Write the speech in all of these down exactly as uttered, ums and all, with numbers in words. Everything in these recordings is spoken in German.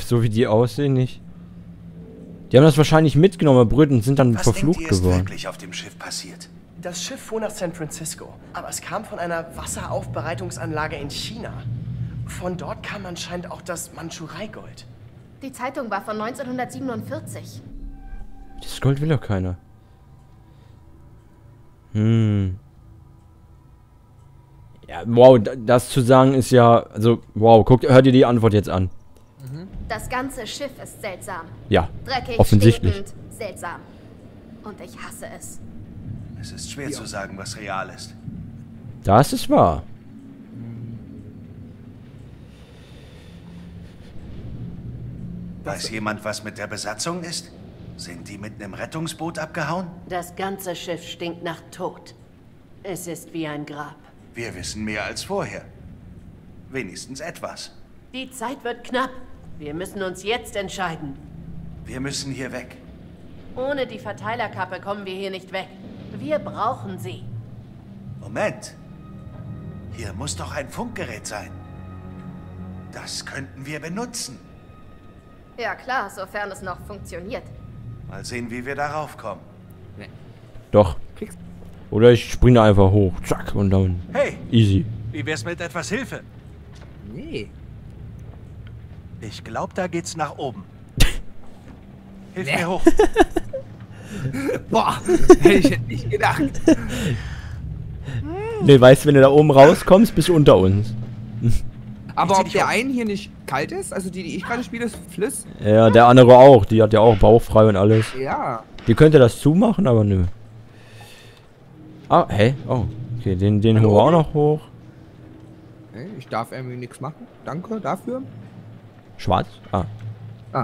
so wie die aussehen, nicht. Die haben das wahrscheinlich mitgenommen, Brüder, und sind dann Was verflucht denkt ihr, ist geworden. wirklich auf dem Schiff passiert? Das Schiff fuhr nach San Francisco, aber es kam von einer Wasseraufbereitungsanlage in China. Von dort kam anscheinend auch das Mandschurei-Gold. Die Zeitung war von neunzehnhundertsiebenundvierzig. Das Gold will doch keiner. Hm. Ja, wow, das zu sagen ist ja, also, wow, guckt, hört ihr die Antwort jetzt an. Das ganze Schiff ist seltsam. Ja, Dreckig, offensichtlich. stinkend, seltsam. Und ich hasse es. Es ist schwer zu sagen, was real ist. Das ist wahr. Weiß jemand, was mit der Besatzung ist? Sind die mit einem Rettungsboot abgehauen? Das ganze Schiff stinkt nach Tod. Es ist wie ein Grab. Wir wissen mehr als vorher. Wenigstens etwas. Die Zeit wird knapp. Wir müssen uns jetzt entscheiden. Wir müssen hier weg. Ohne die Verteilerkappe kommen wir hier nicht weg. Wir brauchen sie. Moment. Hier muss doch ein Funkgerät sein. Das könnten wir benutzen. Ja klar, sofern es noch funktioniert. Mal sehen, wie wir darauf kommen. Doch. Oder ich springe einfach hoch. Zack, und dann. Hey! Easy. Wie wär's mit etwas Hilfe? Nee. Ich glaube, da geht's nach oben. Hilf mir hoch. Boah, hätte ich nicht gedacht. Ne, weißt du, wenn du da oben rauskommst, bist du unter uns. Aber zieh ob dich der hoch. einen hier nicht kalt ist, also die, die ich gerade spiele, ist Fliss. Ja, der andere auch. Die hat ja auch bauchfrei und alles. Ja. Die könnte das zumachen, aber nö. Ah, hä? Oh, okay, den, den holen wir auch noch hoch. Okay, ich darf irgendwie nichts machen. Danke dafür. Schwarz? Ah. Ah.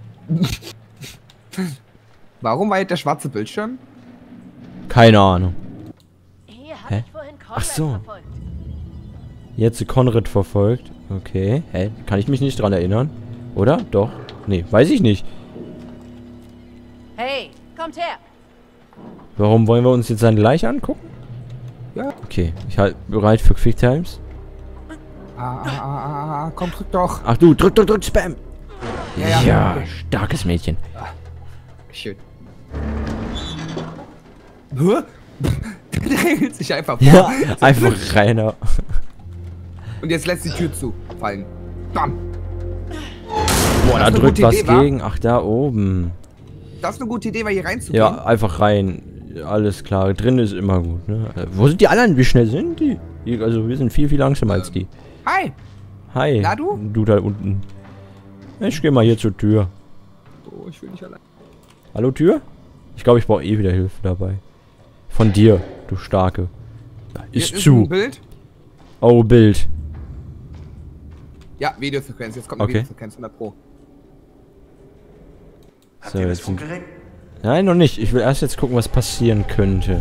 Warum war jetzt der schwarze Bildschirm? Keine Ahnung. Hier Hä? habe ich vorhin Ach Conrad so. verfolgt. Jetzt Konrad verfolgt. Okay. Hä? Kann ich mich nicht dran erinnern? Oder? Doch. Nee, weiß ich nicht. Hey, kommt her. Warum wollen wir uns jetzt dann gleich angucken? Ja. Okay, ich halte bereit für Quick Times. Ah, ah, ah, ah, komm, drück doch. Ach du, drück, drück, drück, Spam! Ja, ja. Ja, starkes Mädchen. Schön. Hä? Der regelt sich einfach vor. Ja, einfach reiner. Und jetzt lässt die Tür zu fallen. Bam. Boah, da eine drückt gute was Idee, wa? gegen. Ach, da oben. Das ist eine gute Idee, weil hier reinzugehen. Ja, einfach rein. Alles klar. Drin ist immer gut, ne? Äh, Wo sind die anderen? Wie schnell sind die? Die- Also, wir sind viel, viel langsamer als die. Hi. Hi. Na, du? Du da unten. Ich geh mal hier zur Tür. Oh, ich will nicht allein. Hallo, Tür? Ich glaube, ich brauche eh wieder Hilfe dabei. Von dir, du Starke. Ist Hier zu. Ein Bild. Oh, Bild. Ja, Videofrequenz. Jetzt kommt eine Okay. Videofrequenz hundert Pro. Habt So, ihr das jetzt sind- Funkgerät? Nein, noch nicht. Ich will erst jetzt gucken, was passieren könnte.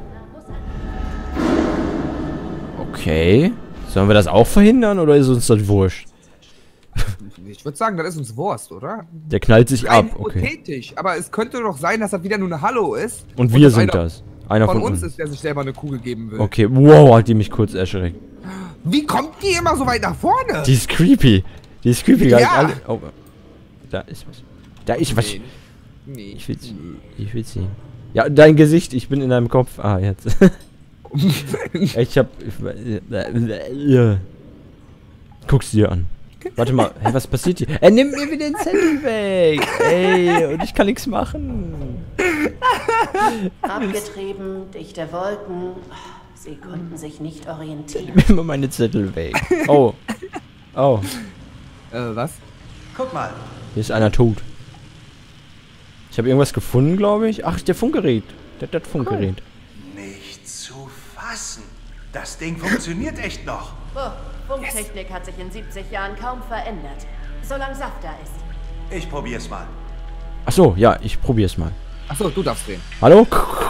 Okay. Sollen wir das auch verhindern oder ist uns das wurscht? Ich würde sagen, das ist uns Wurst, oder? Der knallt sich Rein ab. Okay. hypothetisch. Aber es könnte doch sein, dass das wieder nur eine Hallo ist. Und wir das sind einer das. Einer Von von uns uns. ist, der sich selber eine Kugel geben will. Okay, wow, hat die mich kurz erschreckt. Wie kommt die immer so weit nach vorne? Die ist creepy. Die ist creepy. Ja. Gar nicht alle. Oh, da ist was. Da ist was. Nee. Nee. Ich will sie. Ich will sie. Ja, dein Gesicht. Ich bin in deinem Kopf. Ah, jetzt. Ich hab. Ich, ja. Guck's dir an. Warte mal. Hä, was passiert hier? Er nimmt mir wieder den Zettel weg. Ey, und ich kann nichts machen. Abgetrieben, dichte Wolken. Sie konnten sich nicht orientieren. Nimm mir meine Zettel weg. Oh. Oh. Äh, was? Guck mal. Hier ist einer tot. Ich habe irgendwas gefunden, glaube ich. Ach, der Funkgerät. Der hat das Funkgerät. Nicht zu fassen. Das Ding funktioniert echt noch. Oh, Funktechnik hat sich in siebzig Jahren kaum verändert. Solange Saft da ist. Ich probier's mal. Ach so, ja, ich probier's mal. Achso, du darfst drehen. Hallo?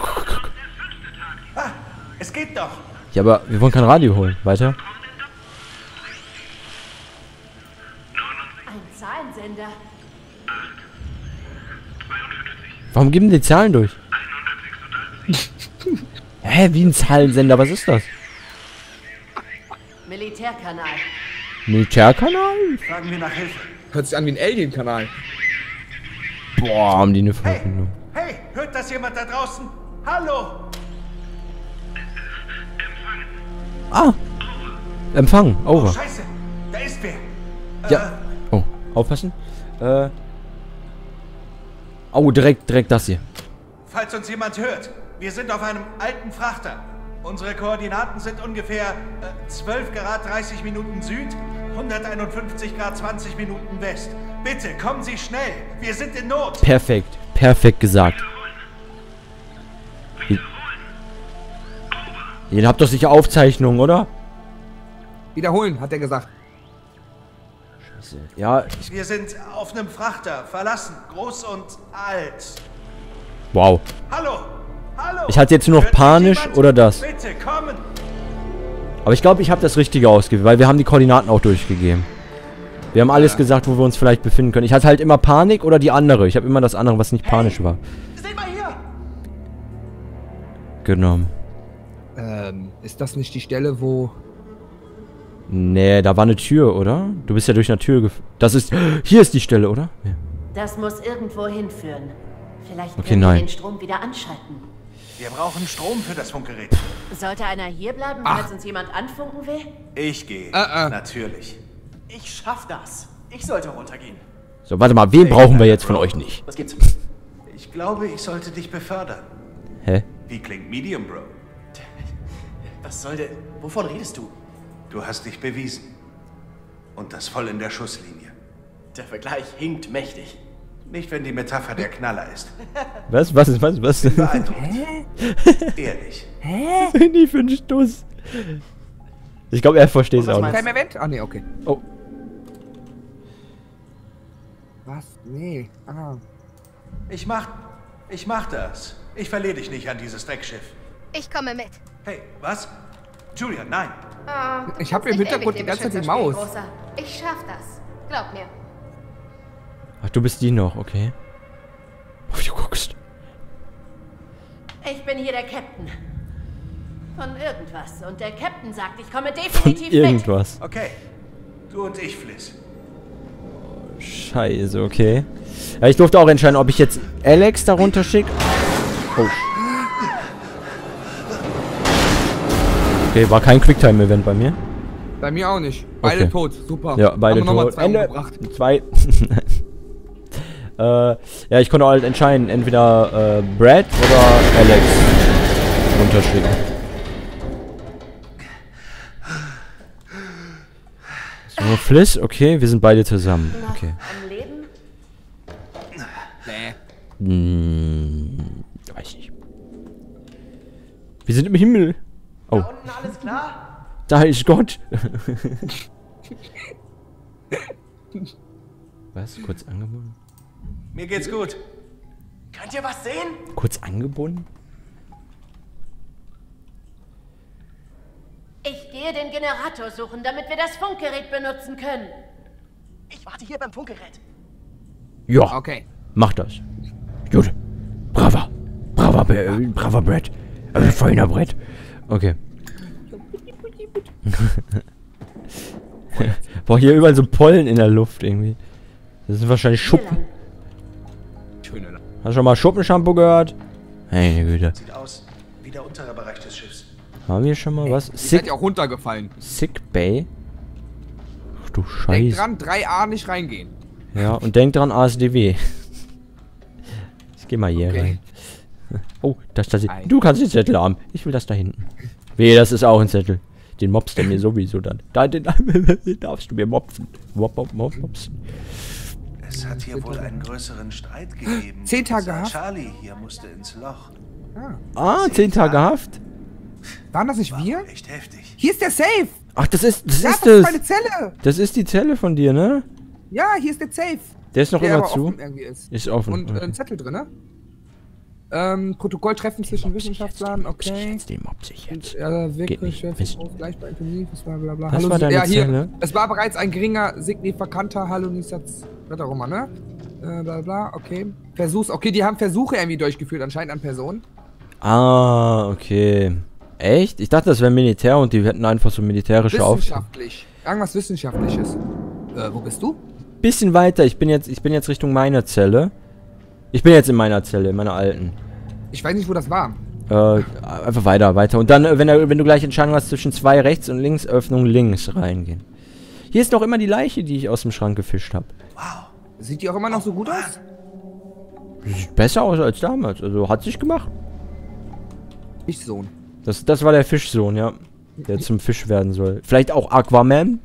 Ah, es geht doch. Ja, aber wir wollen kein Radio holen. Weiter. Ein Zahlensender. Warum geben die Zahlen durch? Hä, wie ein Zahlensender? Was ist das? Militärkanal. Militärkanal? Fragen wir nach Hilfe. Hört sich an wie ein Alien-Kanal. Boah, haben die eine Verbindung. Hey, hört das jemand da draußen? Hallo? Ah! Empfang, Oh, over. scheiße. Da ist wer. Ja. Oh, aufpassen. Äh. Oh, direkt, direkt das hier. Falls uns jemand hört, wir sind auf einem alten Frachter. Unsere Koordinaten sind ungefähr äh, zwölf Grad dreißig Minuten Süd, hunderteinundfünfzig Grad zwanzig Minuten West. Bitte, kommen Sie schnell. Wir sind in Not. Perfekt, perfekt gesagt. Ihr, ihr habt doch sicher Aufzeichnungen, oder? Wiederholen, hat er gesagt. Ja, Wir sind auf einem Frachter, verlassen, groß und alt. wow. Hallo? Hallo? Ich hatte jetzt nur noch Hört mich panisch jemand? oder das? Bitte, kommen. Aber ich glaube, ich habe das Richtige ausgewählt, weil wir haben die Koordinaten auch durchgegeben. Wir haben alles gesagt, wo wir uns vielleicht befinden können. Ich hatte halt immer Panik oder die andere. Ich habe immer das andere, was nicht panisch war, Seht mal hier! genommen. Ähm, ist das nicht die Stelle, wo... Nee, da war eine Tür, oder? Du bist ja durch eine Tür gef... Das ist... Hier ist die Stelle, oder? Ja. Das muss irgendwo hinführen. Vielleicht Okay, können wir nein. den Strom wieder anschalten. Wir brauchen Strom für das Funkgerät. Sollte einer hier bleiben, Ach. falls uns jemand anfunken will? Ich gehe. Äh, äh. Natürlich. Ich schaff das. Ich sollte runtergehen. So, warte mal. Wen brauchen wir jetzt von euch nicht? Was gibt's? Ich glaube, ich sollte dich befördern. Hä? Wie klingt Medium, Bro? Was soll der... Wovon redest du? Du hast dich bewiesen. Und das voll in der Schusslinie. Der Vergleich hinkt mächtig. Nicht, wenn die Metapher der Knaller ist. Was? Was? Was? Was? Beeindruckt. Ehrlich. Nie für einen Stoß. Ich glaube, er versteht es Was auch meinst nicht. Kein Event? Ah, nee, okay. Oh. Was? Nee. Ah. Ich mach... Ich mach das. Ich verliere dich nicht an dieses Dreckschiff. Ich komme mit. Hey, was? Julia, nein. Ah, du Ich hab kannst im nicht Hintergrund ewig die ganze dem Zeit die Beschützer Maus. spielen, Großer. Ich schaff das. Glaub mir. Ach, du bist die noch, okay. Oh, wie du guckst. Ich bin hier der Captain. Von irgendwas. Und der Captain sagt, ich komme Von definitiv mit. irgendwas. Okay. Du und ich, Fliss. Scheiße, okay. Ja, ich durfte auch entscheiden, ob ich jetzt Alex darunter schicke. Oh. Okay, war kein Quicktime-Event bei mir. Bei mir auch nicht. Beide Okay. tot. Super. Ja, beide Haben wir noch mal tot. zwei Ende. umgebracht. Zwei. äh, ja, ich konnte halt entscheiden, entweder äh, Brad oder Alex runterschicken. So, Fliss, okay, wir sind beide zusammen. Noch Okay. am Leben? Nee. Hm, weiß nicht. Wir sind im Himmel. Oh, Da unten alles klar? da ist Gott. Was? Kurz angebunden? Mir geht's gut. Könnt ihr was sehen? Kurz angebunden? Ich gehe den Generator suchen, damit wir das Funkgerät benutzen können. Ich warte hier beim Funkgerät. Ja, Okay. mach das. Gut. Brava. Brava, äh, brava Brett. Äh, feiner Brett. Okay. Boah, hier überall so Pollen in der Luft irgendwie. Das sind wahrscheinlich Schuppen. Schöne. Hast du schon mal Schuppenshampoo gehört? Meine Güte. Sieht aus wie der untere Bereich des Schiffs. Haben wir schon mal was? Ihr seid Sick, ja auch runtergefallen. Sick Bay? Ach du Denkt Scheiße. dran, drei A nicht reingehen. Ja, und denk dran, A S D W. Ich geh mal hier Okay. rein. Oh, das da. Ei. Du kannst den Zettel haben. Ich will das da hinten. Wehe, das ist auch ein Zettel. Den mobst du mir sowieso dann. Da, den, den darfst du mir mopfen. Mop, mop, mop, mopsen. Es hat hier wohl einen größeren Streit gegeben. Zehn Tage Sir Haft? Charlie hier musste ins Loch. Ah. Ah, zehn Tage Haft. Waren das nicht wir? Echt heftig. Hier ist der Safe! Ach, das ist, das Ja, ist das ist das. meine Zelle! Das ist die Zelle von dir, ne? Ja, hier ist der Safe. Der ist noch der immer aber zu. offen irgendwie ist. Ist offen. Und äh, okay. ein Zettel drin, ne? Ähm, Protokolltreffen zwischen Wissenschaftlern, okay. Den mobs ich jetzt. Ja, Geht wirklich, nicht. Chef, Mist. gleichbar intensiv, das war bla bla. Das war deine ja, hier, Zelle? es war bereits ein geringer, signifikanter Hallonisatz. Wird auch immer, ne? Äh, bla bla, okay. Versuchs, okay, die haben Versuche irgendwie durchgeführt, anscheinend an Personen. Ah, okay. Echt? Ich dachte, das wäre Militär und die hätten einfach so militärische Aufgaben. Wissenschaftlich. Irgendwas Wissenschaftliches. Äh, wo bist du? bisschen weiter. Ich bin jetzt, ich bin jetzt Richtung meiner Zelle. Ich bin jetzt in meiner Zelle, in meiner alten. Ich weiß nicht, wo das war. Äh, einfach weiter, weiter. Und dann, wenn, er, wenn du gleich Entscheidung hast zwischen zwei rechts und links, Öffnung links reingehen. Hier ist noch immer die Leiche, die ich aus dem Schrank gefischt habe. Wow. Sieht die auch immer noch so gut aus? Sieht besser aus als damals. Also hat sich gemacht. Ich Sohn. Das, das war der Fischsohn, ja. Der zum Fisch werden soll. Vielleicht auch Aquaman.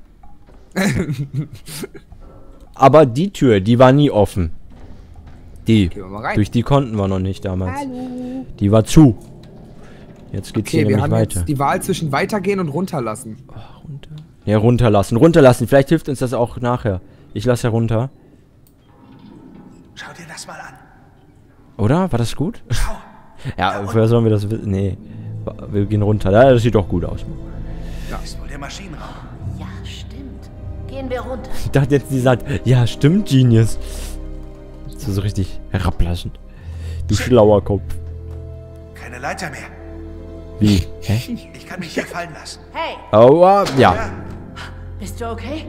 Aber die Tür, die war nie offen. Die. Gehen wir mal rein. Durch die konnten wir noch nicht damals. Hallo. Die war zu. Jetzt geht's Okay, hier wir nämlich haben weiter. jetzt die Wahl zwischen weitergehen und runterlassen. Ach, runter. Ja, runterlassen. Runterlassen. Vielleicht hilft uns das auch nachher. Ich lasse ja runter. Schau dir das mal an. Oder? War das gut? Schau. Ja, woher sollen wir das wissen? Nee. Wir gehen runter. Ja, das sieht doch gut aus. Das ist wohl der Maschinenraum. Ja, stimmt. Gehen wir runter. Ich dachte jetzt, die sagt, ja, stimmt, Genius. So, so richtig herablassend. Du schlauer Kopf. Keine Leiter mehr. Wie? Hä? Ich kann mich hier fallen lassen. Hey, Aua, ja. Ja, bist du okay?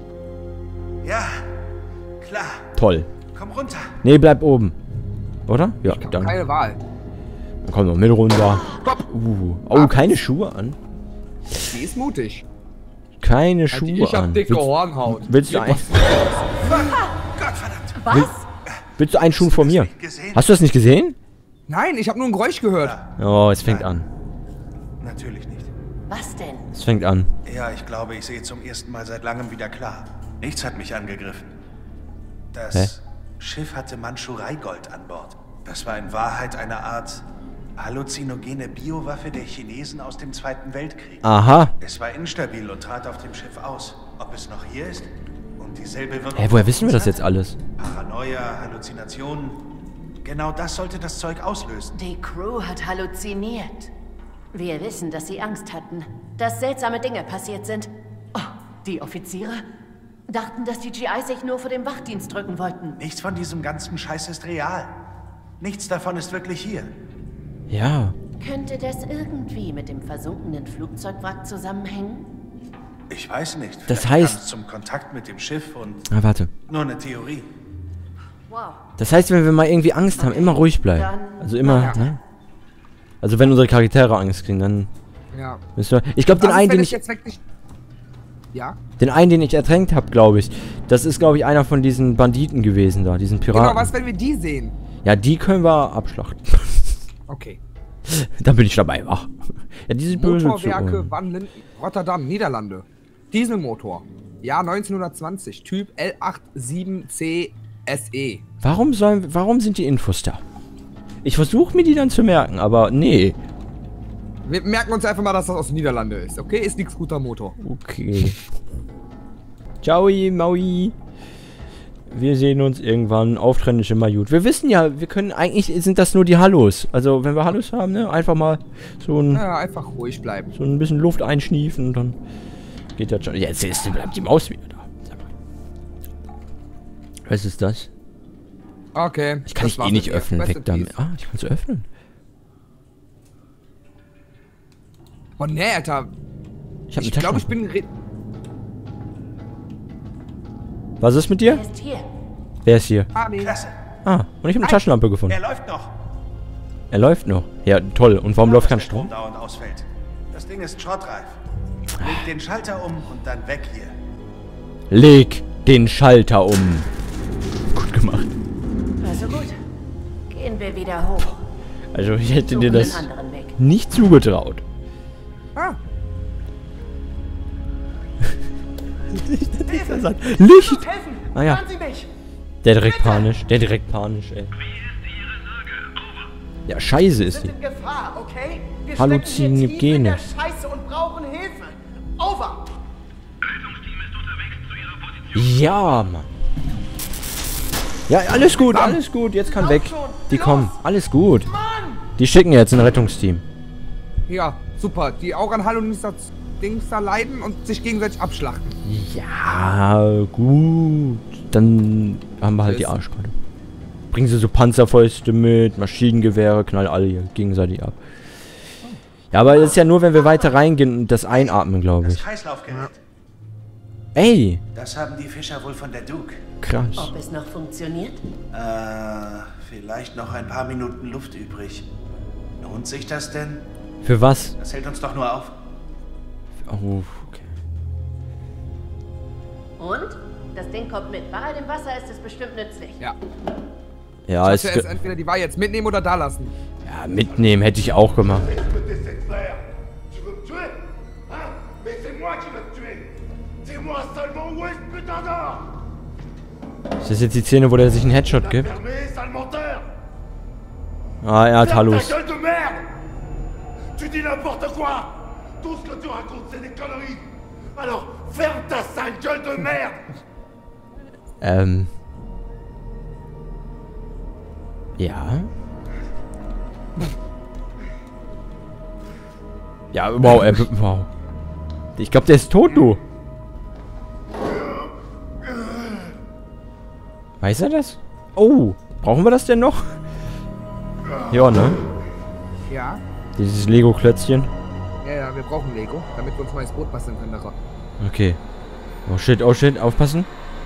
ja, klar. Toll. Komm runter. Nee, bleib oben. Oder? Ja, dann, Keine Wahl. dann komm noch mit runter. Uh. Oh, keine Schuhe an. Die ist mutig. Keine Also Schuhe ich hab an. dicke Willst, Hornhaut. willst, du ein, Gott verdammt. Was? willst du einen Schuh von mir? Nicht gesehen? Hast du das nicht gesehen? Nein, ich habe nur ein Geräusch gehört. Oh, es fängt an. Natürlich nicht. Was denn? Es fängt an. Ja, ich glaube, ich sehe zum ersten Mal seit langem wieder klar. Nichts hat mich angegriffen. Das Hä? Schiff hatte Mandschurei-Gold an Bord. Das war in Wahrheit eine Art halluzinogene Biowaffe der Chinesen aus dem Zweiten Weltkrieg. Aha. Es war instabil und trat auf dem Schiff aus. Ob es noch hier ist? Und dieselbe wird... Hä, woher wissen wir das jetzt alles? Paranoia, Halluzinationen. Genau das sollte das Zeug auslösen. Die Crew hat halluziniert. Wir wissen, dass sie Angst hatten, dass seltsame Dinge passiert sind. Oh, die Offiziere dachten, dass die G I sich nur vor dem Wachdienst drücken wollten. Nichts von diesem ganzen Scheiß ist real. Nichts davon ist wirklich hier. Ja. Könnte das irgendwie mit dem versunkenen Flugzeugwrack zusammenhängen? Ich weiß nicht. Das Vielleicht heißt- kam es zum Kontakt mit dem Schiff und Ah, warte. nur eine Theorie. Wow. Das heißt, wenn wir mal irgendwie Angst haben, immer ruhig bleiben. Dann- Also immer, Ja. ne? Also wenn unsere Charaktere Angst kriegen, dann Ja. müssen wir... Ich glaube, den Was ist, einen, wenn den es ich... jetzt wirklich... Ja? Den einen, den ich ertränkt habe, glaube ich. Das ist, glaube ich, einer von diesen Banditen gewesen da, diesen Piraten. Genau, was, wenn wir die sehen? Ja, die können wir abschlachten. Okay. Da bin ich dabei, wach. Ja, diese böse Motorwerke zu. Van Linden, Rotterdam, Niederlande. Dieselmotor. Jahr neunzehnhundertzwanzig. Typ L siebenundachtzig C S E. Warum sollen, warum sind die Infos da? Ich versuche mir die dann zu merken, aber nee. Wir merken uns einfach mal, dass das aus den Niederlande ist. Okay, ist nix guter Motor. Okay. Ciao, Maui. Wir sehen uns irgendwann auf Trennische Majut. Wir wissen ja, wir können eigentlich, sind das nur die Hallos. Also, wenn wir Hallos haben, ne, einfach mal so ein, Ja, einfach ruhig bleiben. so ein bisschen Luft einschniefen und dann geht das schon. Jetzt ist, bleibt die Maus wieder da. Sag mal. Was ist das? Okay. Ich kann das ich war's eh nicht mit mir. öffnen, Rest weg in damit. peace. Ah, ich kann es öffnen. Oh ne, Alter. Ich habe Ich eine glaube, ich Taschenlampe. bin... re- Was ist mit dir? Er ist hier. Wer ist hier? Ah, nee. Klasse. Ah, und ich habe eine Taschenlampe gefunden. Er läuft noch. Er läuft noch. Ja, toll. Und warum läuft kein Dass der Strom? dauernd ausfällt. Das Ding ist schrottreif. Leg den Schalter um und dann weg hier. Leg den Schalter um. Gut gemacht. Also gut. Gehen wir wieder hoch. Also ich hätte Suchen dir das einen anderen Weg. nicht zugetraut. Ah, Licht! Helfen! Ah ja, Hören Sie mich! der direkt panisch. Der direkt panisch, ey. Ja, scheiße Wir ist sind die. in Gefahr, okay? Wir Halluzinogene. stecken hier tief in der Scheiße und brauchen Hilfe. Over! Ja, Mann. Ja, alles gut, alles gut. Jetzt kann weg. Die kommen. Alles gut. Mann! Die schicken jetzt ein Rettungsteam. ja, super. Die auch an Halluzination-Dings da leiden und sich gegenseitig abschlachten. Ja, gut. Dann haben wir halt die Das- Arschkarte. Bringen sie so Panzerfäuste mit, Maschinengewehre, knallen alle hier gegenseitig ab. Ja, aber das ist ja nur, wenn wir weiter reingehen und das einatmen, glaube Das ich. Kreislaufgerät. Ey, Das haben die Fischer wohl von der Duke. Krass. Ob es noch funktioniert? Äh, vielleicht noch ein paar Minuten Luft übrig. Lohnt sich das denn? Für was? Das hält uns doch nur auf. Oh, okay. Und? Das Ding kommt mit. Bei all dem Wasser ist es bestimmt nützlich. Ja. Ja, Ich es hätte entweder die Wahl jetzt mitnehmen oder da lassen. ja, mitnehmen hätte ich auch gemacht. Ist das jetzt die Szene, wo der sich einen Headshot gibt? Ah, er hat Hallos. Tu dis n'importe quoi! Tout ce que tu racontes, c'est des conneries! Alors, ferme ta sale gueule de merde! Ähm. Ja. Ja, wow, äh, wow. Ich glaube, der ist tot, du. Weiß er das? Oh, brauchen wir das denn noch? Ja, ne? Ja. Dieses Lego-Klötzchen. Ja, ja, wir brauchen Lego, damit wir uns mal ins Boot basteln können. Daran. Okay. Oh shit, oh shit, aufpassen.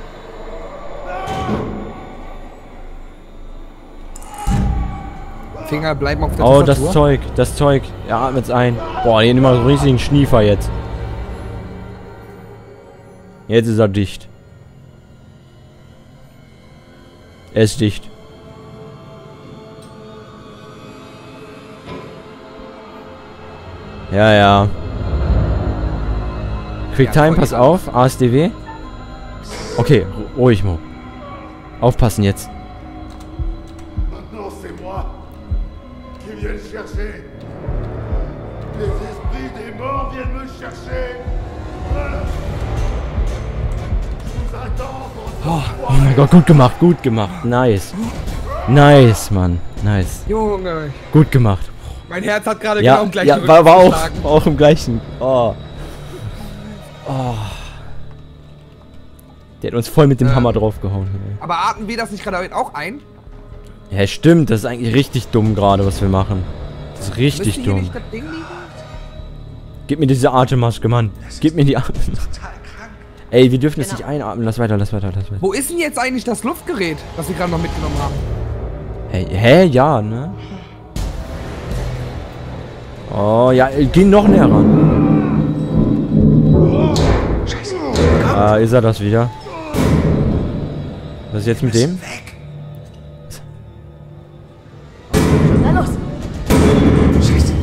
Finger bleiben auf der Oh, Tastatur. das Zeug, das Zeug. Er atmet's ein. Boah, hier nimmt mal so einen riesigen Schniefer jetzt. Jetzt ist er dicht. Er ist dicht. Ja, ja. Quicktime, pass auf. A S D W. Okay, ru- ruhig, Mo. Aufpassen jetzt. Maintenant, c'est moi qui viens le chercher. Les esprits des morts viennent me chercher. Voilà. Je vous attends pour Oh, oh mein Gott, gut gemacht, gut gemacht. Nice. Nice, Mann. Nice. Junge, Gut gemacht. mein Herz hat gerade Ja, genau im gleichen ja Rhythmus war, war, auch, geschlagen. war auch im gleichen. Oh. Oh. Der hat uns voll mit dem Ähm. Hammer draufgehauen. Ey. Aber atmen wir das nicht gerade auch ein? Ja, stimmt. Das ist eigentlich richtig dumm gerade, was wir machen. Das ist richtig Müsste hier dumm. nicht das Ding liegen? Gib mir diese Atemmaske, Mann. Gib mir die Atemmaske. Total krank. Ey, wir dürfen es nicht einatmen. Lass weiter, lass weiter, lass weiter. Wo ist denn jetzt eigentlich das Luftgerät, was wir gerade noch mitgenommen haben? Hey, hä? Ja, ne? Oh, ja, äh, geh noch näher ran. Scheiße. Ah, ist er das wieder? Was ist jetzt mit dem? Weg. Na los! Scheiße.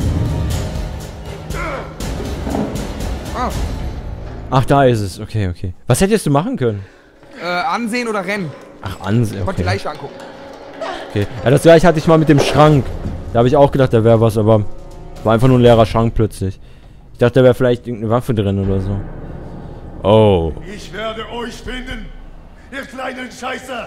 Ah, Ach, da ist es. Okay, okay. Was hättest du machen können? äh, ansehen oder rennen? Ach, ansehen. Ich wollte die Okay. Leiche angucken. Okay. Ja, das gleiche hatte ich mal mit dem Schrank. Da habe ich auch gedacht, da wäre was, aber war einfach nur ein leerer Schrank plötzlich. Ich dachte, da wäre vielleicht irgendeine Waffe drin oder so. Oh. Ich werde euch finden, ihr kleinen Scheißer!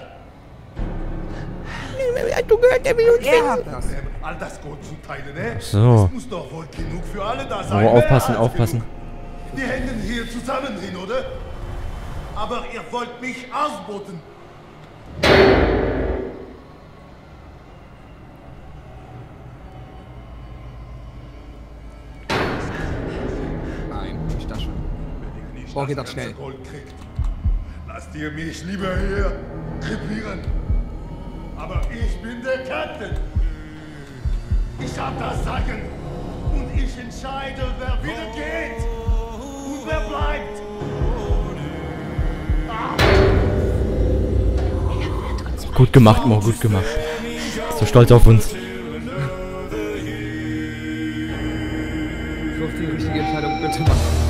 Du gehört, der will uns Er hat das. All das Gold zu teilen, ne? So. Es muss doch wohl genug für alle da Oh, sein. aufpassen, mehr als aufpassen. genug. Wir hängen hier zusammen hin, oder? Aber ihr wollt mich ausboten. Nein, nicht das schon. Wenn ihr nicht Boah, geht das das ganze schnell. Gold kriegt, lasst ihr mich lieber hier krepieren. Aber ich bin der Captain. Ich hab das Sagen. Und ich entscheide, wer wieder geht. Und wer bleibt. Gut gemacht, Mo, gut gemacht. So stolz auf uns. So die richtige Entscheidung bitte machen.